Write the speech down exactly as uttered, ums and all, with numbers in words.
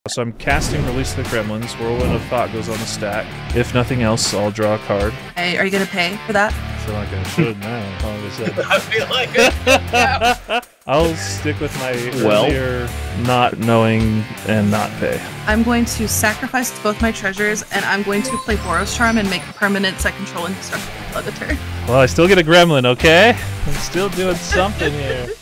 So I'm casting Release the Gremlins. Whirlwind of Thought goes on the stack. If nothing else, I'll draw a card. Hey, are you gonna pay for that? I feel like I should now. All of a sudden. I feel like it. I'll stick with my Well. earlier not knowing and not pay. I'm going to sacrifice both my treasures, and I'm going to play Boros Charm and make permanents I control indestructible Levitor. Well, I still get a gremlin, okay? I'm still doing something here.